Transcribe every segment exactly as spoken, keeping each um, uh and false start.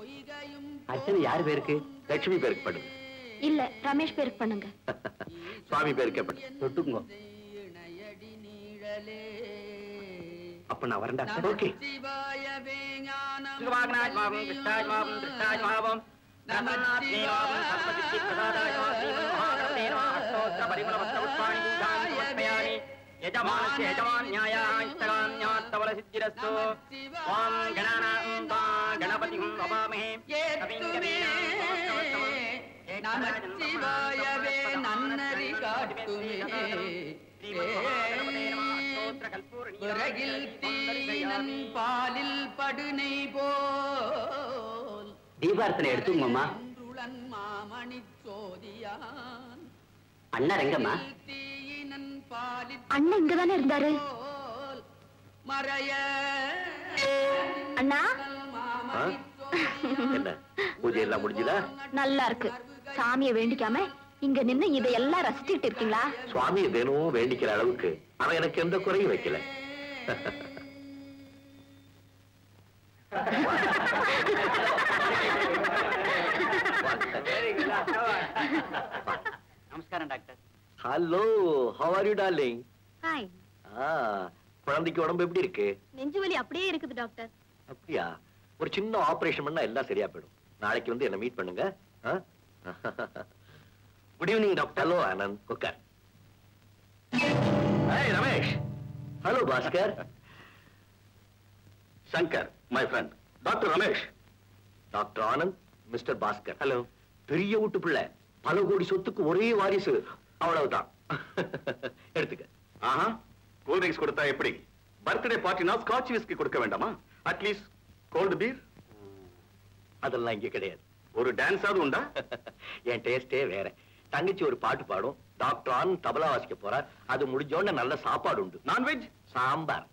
அர்ச்சனை யார் பேருக்கு? லட்சுமி பேருக்கு பண்ணுங்க. இல்ல, ரமேஷ் பேருக்கு பண்ணுங்க. சுவாமி பேருக்கு பண்ணு. தொட்டுங்க. அப்ப நான் வரேன்டா. ஓகே. यजमानस्य यजमान्याय इष्टकाम्यात्तवल सिद्धिरस्तु। ओम गणानां गणपतिं नमामहे। நமச்சிவாயவே நன்னறி காட்டுமே விறகில் தீனன் பாலில் படுனை போல் தீபார்த்தனை எடுத்துங்கம்மா. மாமணி சோதியான் அண்ணா எங்கம்மா? அண்ணா இங்கதானே இருந்தாரு. மறைய அண்ணா என்ன பூஜை எல்லாம் முடிஞ்சதா? நல்லா இருக்கு. சாமியை வேண்டிக்காம இங்க நின்னு இதையெல்லாம் ரசிச்சுட்டு இருக்கீங்களா? சுவாமியை தினமும் வேண்டிக்கிற அளவுக்கு அவன் எனக்கு எந்த குறையும் வைக்கல. நமஸ்காரம் doctor. Hello, how are you darling? Hi. குழந்தைக்கு உடம்பு எப்படி இருக்கு? நெஞ்சு வலி அப்படியே இருக்குது டாக்டர். அப்படியா? ஒரு சின்ன ஆபரேஷன் பண்ணா எல்லாம் சரியா போயிடும். நாளைக்கு வந்து என்ன மீட் பண்ணுங்க. Good evening doctor. Hello Anand, உட்கார். Hi Ramesh. Hello Bhaskar. Shankar, my friend. Doctor Ramesh. Doctor Anand, mister Bhaskar. Hello. பெரிய வீட்டு பிள்ளை, பல கோடி சொத்துக்கு ஒரே வாரிசு, அவ்வளவுதான். எடுத்துக்க. ஆஹா, கூல் ட்ரிங்க்ஸ் கொடுத்தா எப்படி? பர்த்டே பார்ட்டினா ஸ்காட்ச் விஸ்கி கொடுக்க வேண்டாமா? At least cold beer? அதெல்லாம் இங்க கிடையாது. ஒரு டான்ஸ் ஆவது உண்டா? என் டேஸ்டே வேற. தங்கச்சி ஒரு பாட்டு பாடும், டாக்டர் ஆன் தபலா வாசிக்க போறார். அது முடிஞ்சோடனே நல்ல சாப்பாடு உண்டு. நான்வெஜ்? சாம்பார்.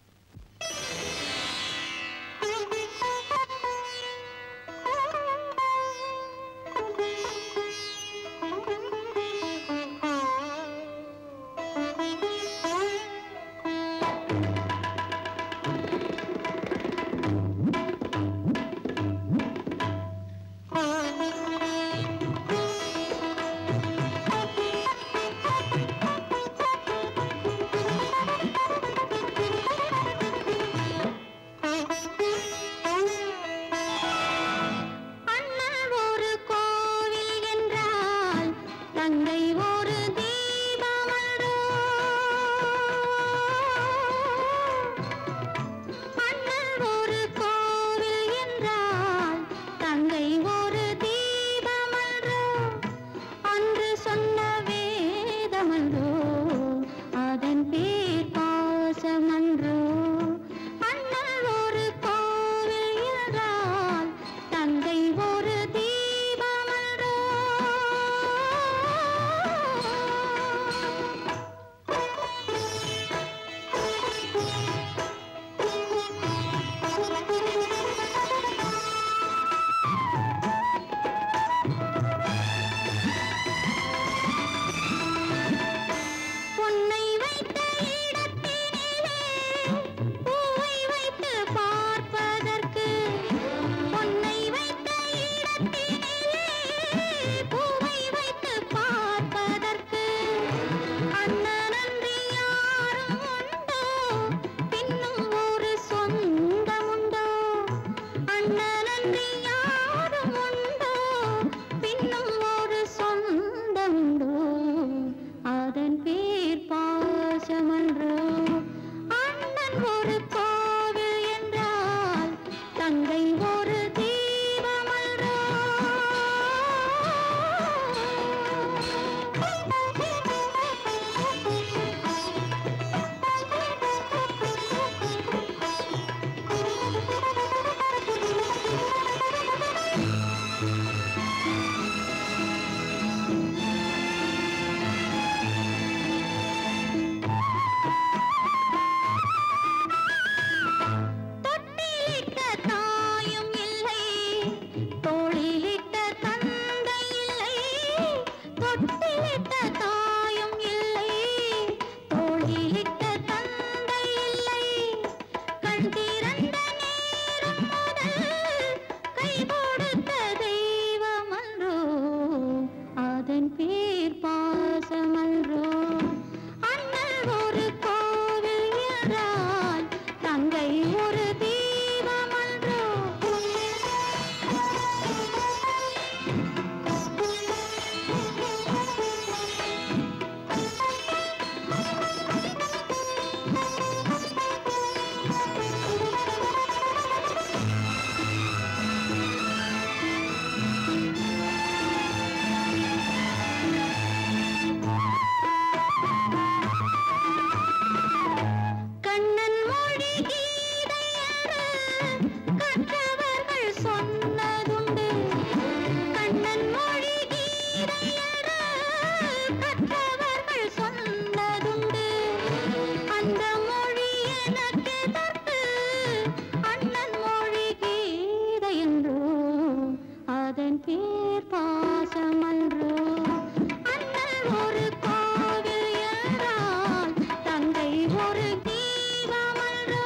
பேர் பாசமன்றோ அண்ணன் ஒரு கோவில் என்றால் தங்கை ஒரு தீபமன்றோ.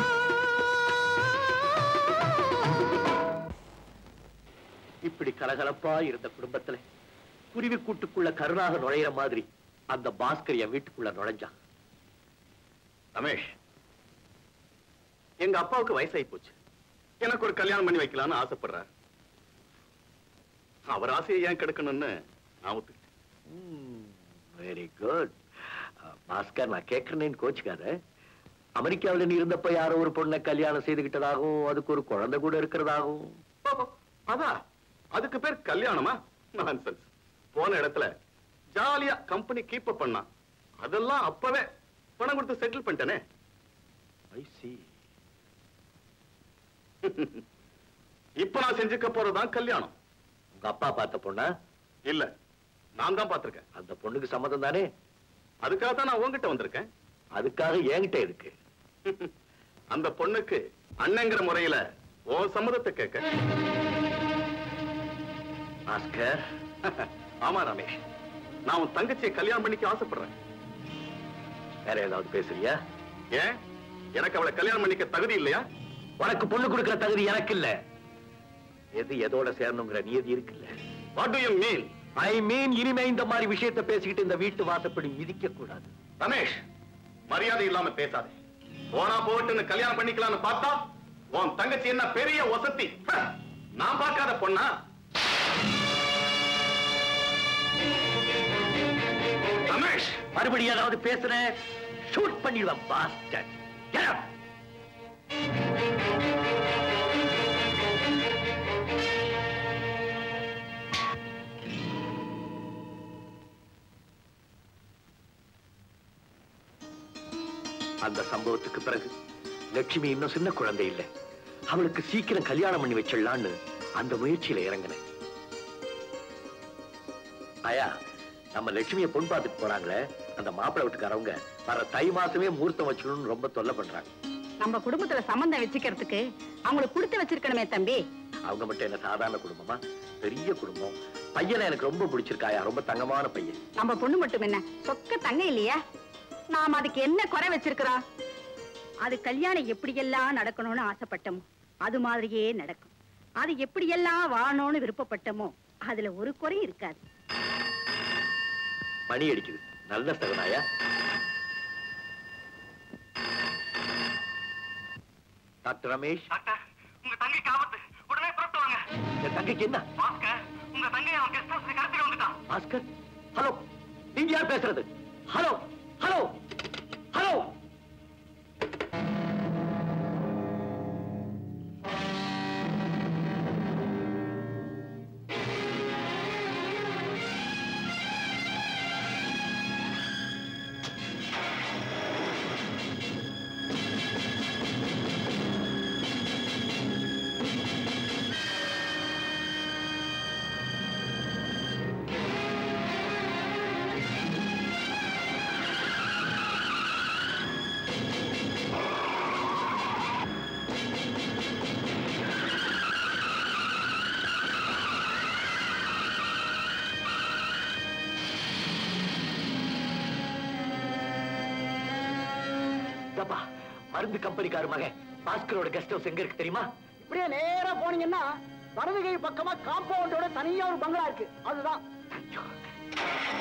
இப்படி கலகலப்பா இருந்த குடும்பத்துல குருவி கூட்டுக்குள்ள கருணாக நுழையிற மாதிரி அந்த பாஸ்கர் என் வீட்டுக்குள்ள நுழைஞ்சான். ரமேஷ், எங்க அப்பாவுக்கு வயசாகி போச்சு. எனக்கு ஒரு கல்யாணம் பண்ணி வைக்கலாம்னு ஆசைப்படுறார். அவர் ஆசையை ஏன் கெடுக்கணும்னு நான் ஒத்துக்கிட்டேன். வெரி குட் பாஸ்கர், நான் கேட்கிறேன்னு கோச்சுக்காத. அமெரிக்காவில் நீ இருந்தப்ப யாரோ ஒரு பொண்ணை கல்யாணம் செய்துகிட்டதாகவும் அதுக்கு ஒரு குழந்தை கூட இருக்கிறதாகவும். அதான் அதுக்கு பேர் கல்யாணமா? நான்சென்ஸ். போன இடத்துல ஜாலியா கம்பெனி கீப் அப் பண்ணா. அதெல்லாம் அப்பவே பணம் கொடுத்து செட்டில் பண்ணிட்டேனே. I see. இப்ப நான் செஞ்சுக்க போறதுதான் கல்யாணம். உங்க அப்பா பார்த்த பொண்ணா? இல்ல, நான் தான் பார்த்திருக்கேன். அந்த பொண்ணுக்கு சம்மதம் தானே? அதுக்காக தான் நான் உங்ககிட்ட வந்திருக்கேன். அதுக்காக என்கிட்ட இருக்கு. அந்த பொண்ணுக்கு அண்ணங்கிற முறையில ஓ சம்மதத்தை கேட்க. பாஸ்கர், ஆமா ரமேஷ், நான் உன் தங்கச்சியை கல்யாணம் பண்ணிக்க ஆசைப்படுறேன். வேற ஏதாவது பேசுறியா? ஏன், எனக்கு அவளை கல்யாணம் பண்ணிக்க தகுதி இல்லையா? உனக்கு பொண்ணு கொடுக்கிற தகுதி எனக்கு இல்ல. எது எதோட சேரணுங்கிற நியதி இருக்குல்ல. What do you mean? I mean, இனிமே இந்த மாதிரி விஷயத்தை பேசிக்கிட்டு இந்த வீட்டு வாசப்படி மிதிக்க கூடாது. ரமேஷ், மரியாதை இல்லாம பேசாதே. போனா போட்டுன்னு கல்யாணம் பண்ணிக்கலாம்னு பார்த்தா உன் தங்கச்சி என்ன பெரிய வசதி. நான் பார்க்காத பொண்ணா? ரமேஷ், மறுபடியும் ஏதாவது பேசுற ஷூட் பண்ணிடுவேன் பாஸ்டர். Get up. அந்த சம்பவத்துக்கு பிறகு லட்சுமி இன்னும் சின்ன குழந்தை இல்லை. அவளுக்கு சீக்கிரம் கல்யாணம் பண்ணி வச்சிடலான்னு அந்த முயற்சியில இறங்கினேன். ஆயா, நம்ம லட்சுமியை பொண்ணு பார்த்துட்டு போறாங்களே அந்த மாப்பிள்ளை வீட்டுக்காரவங்க வர தை மாசமே முகூர்த்தம் வச்சுக்கணும்னு ரொம்ப தொல்லை பண்றாங்க. நம்ம குடும்பத்துல சம்பந்தம் வச்சுக்கிறதுக்கு அவங்களுக்கு கொடுத்து வச்சிருக்கணுமே தம்பி. அவங்க மட்டும் என்ன சாதாரண குடும்பமா? பெரிய குடும்பம். பையனை எனக்கு ரொம்ப பிடிச்சிருக்காயா, ரொம்ப தங்கமான பையன். நம்ம பொண்ணு மட்டும் என்ன சொக்க தங்க இல்லையா? நாம அதுக்கு என்ன குறை வச்சிருக்கிறோம்? அது கல்யாணம் எப்படியெல்லாம் நடக்கணும்னு ஆசைப்பட்டோமோ அது மாதிரியே நடக்கும். அது எப்படியெல்லாம் வாழணும்னு விருப்பப்பட்டோமோ அதுல ஒரு குறை இருக்காது. மணி அடிக்குது, நல்ல சகனாயா. டாக்டர் ரமேஷ். டாக்டர், உங்க தங்கைக்கு ஆபத்து, உடனே புறப்பட்டு வாங்க. என் தங்கைக்கு என்ன? பாஸ்கர், உங்க தங்கை அவன் கெஸ்ட் ஹவுஸ்ல கடத்திட்டு வந்துட்டான். பாஸ்கர், ஹலோ, நீங்க யார் பேசுறது? Hello hello hello. மருந்து கம்பெனிக்கார மகன் பாஸ்கரோட கெஸ்ட் ஹவுஸ் எங்க இருக்கு தெரியுமா? இப்படியே நேரா போனீங்கன்னா வலது கை பக்கமா காம்பவுண்டோட தனியா ஒரு பங்களா இருக்கு, அதுதான்.